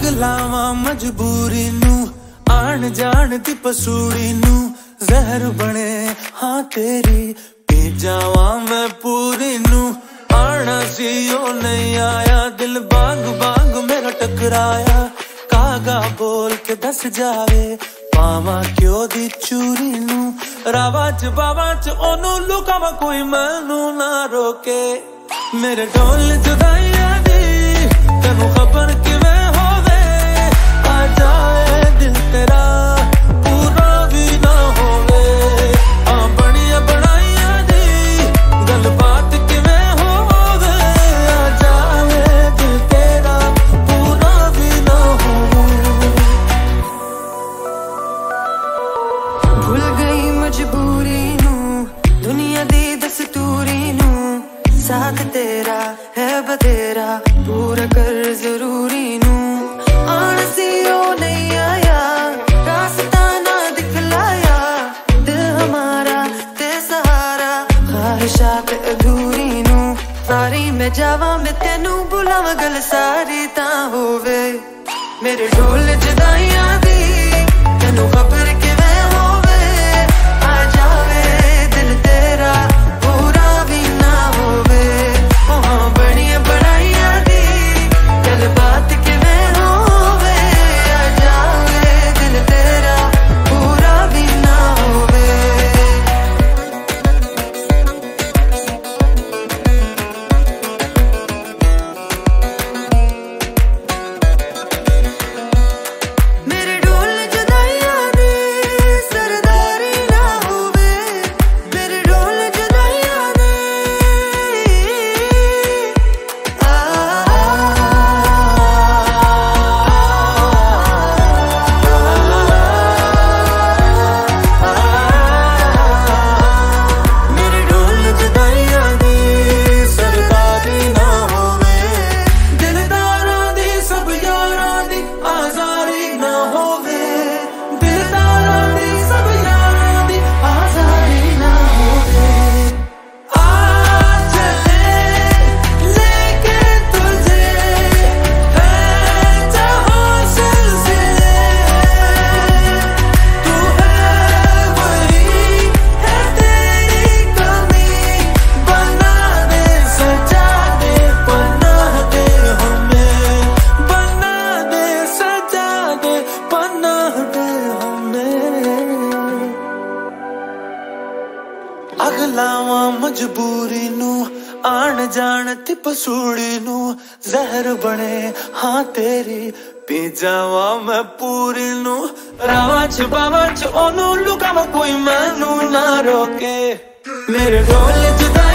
लावा मजबूरी नू आन जान दी पसूड़ी नू जहर बने हाँ तेरी पी जावा मैं पूरी नू आना सी ओ नहीं आया दिल बांग बांग मेरा टकराया कागा बोल के दस जावे पावा क्यों दी चूरी नू रावा च बावा च ओनू लुकावा कोई मैनू ना रोके मेरे ढोल जुदाइयां दी तेनू खबर किवें होवे आ जाए दिल तेरा पूरा भी ना होवे आ बड़िया बनाइयां दी गलबात किवें होवे आ जाए दिल तेरा पूरा भी ना होवे भूल गई मजबूरी नू दुनिया दी दस्तूरी नू साथ तेरा है बतेरा पूरा कर जरूरी नू आना सी ओ नहीं आया रास्ता ना दिखलाया दिल हमारा ते सहारा ख्वाहिशात अधूरी नू सारी मैं जावा मैं तेनू बुलावा गल सारी ता होवे मेरे ढोल जुदाइयां दी तेनू खबर किवें होवे आ जावे दिल तेरा पूरा भी ना होवे बड़िया बनाइयां दी गलबात किवें होवे आ जावे दिल तेरा पूरा भी ना होवे मेरे ढोल जुदाइयां दी सरदारी ना होवे मेरे ढोल जुदाइयां दी मेरे ढोल जुदाइयां दी सरदारी ना होवे दिलदारां दी सब यारां दी आजारी ना होवे दिलदारां दी सब यारां दी आजारी ना होवे आ चले लेके तुझे है जहां सिलसिले तू है वही है तेरी कमी बना दे सजा दे पनाह दे हमें बना दे सजा दे पनाह दे हमें अगलावा मजबूरी नू आन जान ती पसूड़ी नू जहर बने हाँ तेरी पी जावा मैं पूरी नू रावा च बावा च ओनू लुकावा कोई मैनू ना रोके मेरे ढोल जुदा